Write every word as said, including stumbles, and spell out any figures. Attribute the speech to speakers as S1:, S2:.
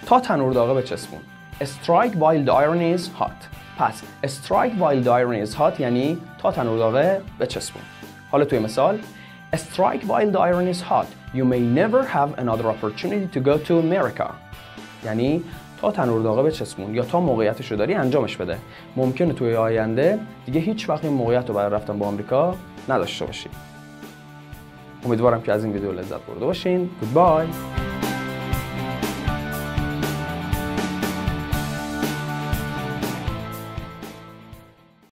S1: تا تنور داغه بچسبون. strike while the iron is hot. پس strike while the iron is hot یعنی تا تنور داغه بچسبون. حالا توی مثال strike while the iron is hot. You may never have another opportunity to go to America. یعنی تا تنور داغه بچسبون یا تا موقعیتش رو داری انجامش بده. ممکنه توی آینده دیگه هیچ وقت این موقعیت رو برای رفتن با آمریکا نداشته باشی. امیدوارم که از این ویدیو لذت برده باشین. Goodbye.